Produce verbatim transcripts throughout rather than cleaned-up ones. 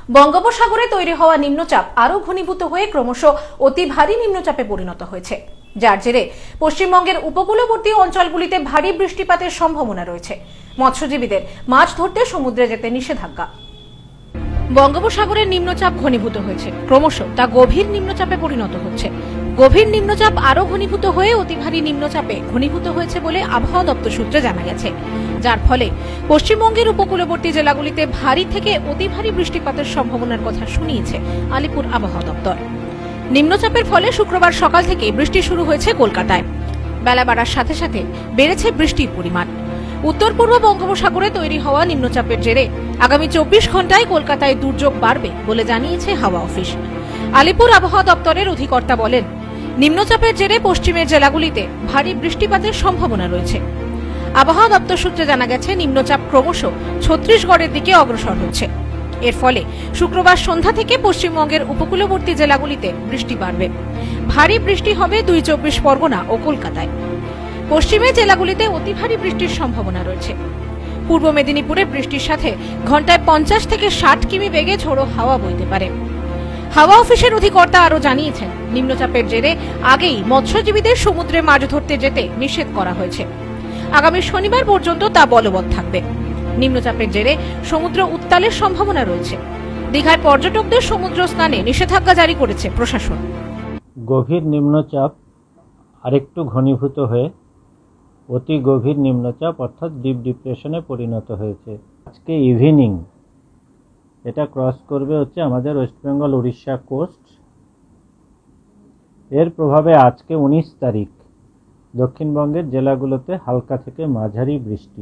বঙ্গোপসাগরে তৈরি হওয়া নিম্নচাপ আরও ঘনীভূত হয়ে ক্রমশ অতি ভারী নিম্নচাপে পরিণত হয়েছে, যার জেরে পশ্চিমবঙ্গের উপকূলবর্তী অঞ্চলগুলিতে ভারী বৃষ্টিপাতের সম্ভাবনা রয়েছে। মৎস্যজীবীদের মাছ ধরতে সমুদ্রে যেতে নিষেধাজ্ঞা। বঙ্গোপসাগরের নিম্নচাপ ঘনীভূত হয়েছে, ক্রমশ তা গভীর নিম্নচাপে পরিণত হচ্ছে। গভীর নিম্নচাপ আরও ঘনীভূত হয়ে অতি ভারী নিম্নচাপে ঘনীভূত হয়েছে বলে আবহাওয়া দপ্তর সূত্রে জানা গেছে, যার ফলে পশ্চিমবঙ্গের উপকূলবর্তী জেলাগুলিতে ভারী থেকে অতি ভারী বৃষ্টিপাতের সম্ভাবনার কথা শুনিয়েছে আলিপুর আবহাওয়া দপ্তর। নিম্নচাপের ফলে শুক্রবার সকাল থেকে বৃষ্টি শুরু হয়েছে কলকাতায়। বেলা বাড়ার সাথে সাথে বেড়েছে বৃষ্টির পরিমাণ। উত্তর পূর্ব বঙ্গোপসাগরে তৈরি হওয়া নিম্নচাপের জেরে আগামী চব্বিশ ঘন্টায় কলকাতায় দুর্যোগ বাড়বে বলে জানিয়েছে হাওয়া অফিস। আলিপুর আবহাওয়া দপ্তরের অধিকর্তা বলেন, নিম্নচাপের জেরে পশ্চিমের জেলাগুলিতে ভারী বৃষ্টিপাতের সম্ভাবনা রয়েছে। আবহাওয়া দপ্তর সূত্রে জানা গেছে, নিম্নচাপ ক্রমশ ছত্তিশগড়ের দিকে অগ্রসর হচ্ছে। এর ফলে শুক্রবার সন্ধ্যা থেকে পশ্চিমবঙ্গের উপকূলবর্তী জেলাগুলিতে বৃষ্টি বাড়বে। ভারী বৃষ্টি হবে দুই চব্বিশ পরগনা ও কলকাতায়। পশ্চিমের জেলাগুলিতে অতি ভারী বৃষ্টির সম্ভাবনা রয়েছে। পূর্ব মেদিনীপুরে বৃষ্টির সাথে ঘন্টায় পঞ্চাশ থেকে ষাট কিমি বেগে ঝোড়ো হাওয়া বইতে পারে। হাওয়া অফিসের অধিকর্তা আরও জানিয়েছেন, নিম্নচাপের জেরে আগেই মৎস্যজীবীদের সমুদ্রে মাছ ধরতে যেতে নিষেধ করা হয়েছে। আগামী শনিবার পর্যন্ত তা বলবৎ থাকবে। নিম্নচাপের জেরে সমুদ্র উত্তালের সম্ভাবনা রয়েছে। দীঘায় পর্যটকদের সমুদ্র স্নানে নিষেধাজ্ঞা জারি করেছে প্রশাসন। গভীর নিম্নচাপ আরেকটু ঘনীভূত হয়ে অতি গভীর নিম্নচাপ অর্থাৎ ডিপ ডিপ্রেশনে পরিণত হয়েছে। আজকে ইভিনিং এটা ক্রস করবে হচ্ছে আমাদের ওয়েস্ট বেঙ্গল উড়িষ্যা কোস্ট। এর প্রভাবে আজকে উনিশ তারিখ দক্ষিণবঙ্গের জেলাগুলোতে হালকা থেকে মাঝারি বৃষ্টি।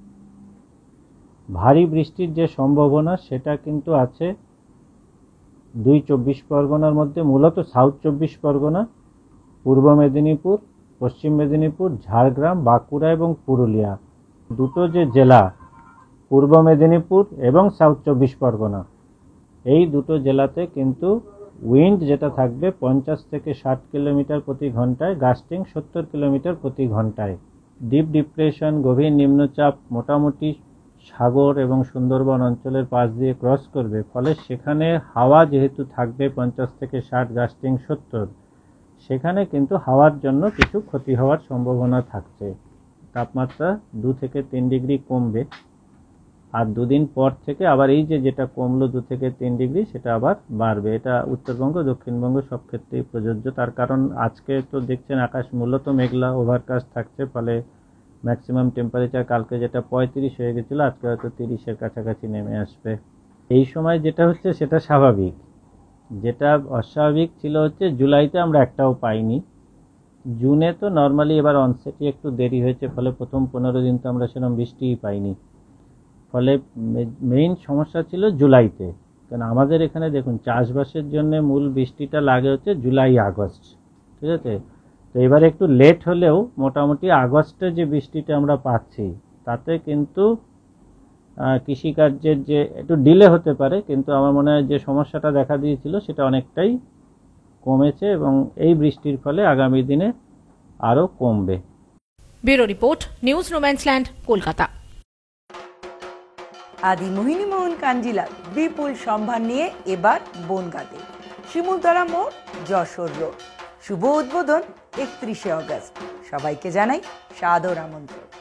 ভারী বৃষ্টির যে সম্ভাবনা সেটা কিন্তু আছে দুই চব্বিশ পরগনার মধ্যে, মূলত সাউথ চব্বিশ পরগনা, পূর্ব মেদিনীপুর, পশ্চিম মেদিনীপুর, ঝাড়গ্রাম, বাঁকুড়া এবং পুরুলিয়া, দুটো যে জেলা পূর্ব মেদিনীপুর এবং সাউথ চব্বিশ পরগনা, এই দুটো জেলাতে কিন্তু উইন্ড যেটা থাকবে পঞ্চাশ থেকে ষাট কিলোমিটার প্রতি ঘন্টায়, গাস্টিং সত্তর কিলোমিটার প্রতি ঘন্টায়। ডিপ ডিপ্রেশন গভীর নিম্নচাপ মোটামুটি সাগর এবং সুন্দরবন অঞ্চলের পাশ দিয়ে ক্রস করবে, ফলে সেখানে হাওয়া যেহেতু থাকবে পঞ্চাশ থেকে ষাট, গাস্টিং সত্তর, সেখানে কিন্তু হাওয়ার জন্য কিছু ক্ষতি হওয়ার সম্ভাবনা থাকছে। তাপমাত্রা দু থেকে তিন ডিগ্রি কমবে, আর দুদিন পর থেকে আবার এই যে যেটা কমলো দু থেকে তিন ডিগ্রি সেটা আবার বাড়বে। এটা উত্তরবঙ্গ দক্ষিণবঙ্গ সব ক্ষেত্রেই প্রযোজ্য। তার কারণ আজকে তো দেখছেন আকাশ মূলত মেঘলা ওভারকাস্ট থাকছে, ফলে ম্যাক্সিমাম টেম্পারেচার কালকে যেটা পঁয়ত্রিশ হয়ে গেছিল আজকে হয়তো তিরিশের কাছাকাছি নেমে আসবে। এই সময় যেটা হচ্ছে সেটা স্বাভাবিক। যেটা অস্বাভাবিক ছিল হচ্ছে জুলাইতে আমরা একটাও পাইনি, জুনে তো নর্মালি এবার অনসেটই একটু দেরি হয়েছে, ফলে প্রথম পনেরো দিন তো আমরা সেরকম বৃষ্টিই পাইনি। ফলে মেইন সমস্যা ছিল জুলাইতে, কারণ আমাদের এখানে দেখুন চাষবাসের জন্য মূল বৃষ্টিটা লাগে হচ্ছে জুলাই আগস্ট, ঠিক আছে। তো এবার একটু লেট হলেও মোটামুটি আগস্টে যে বৃষ্টিটা আমরা পাচ্ছি তাতে কিন্তু কৃষিকার্যের যে একটু ডিলে হতে পারে, কিন্তু আমার মনে হয় যে সমস্যাটা দেখা দিয়েছিল সেটা অনেকটাই কমেছে এবং এই বৃষ্টির ফলে আগামী দিনে আরও কমবে। Bureau report, news no man's land, Kolkata. Adi Mohini মোহন কাঞ্জিলাল বিপুল সম্ভার নিয়ে এবার বনগাঁতে শিমুলতলা মোড়, যশোর রোড। শুভ উদ্বোধন একত্রিশে অগস্ট। সবাইকে জানাই সাদর আমন্ত্রণ।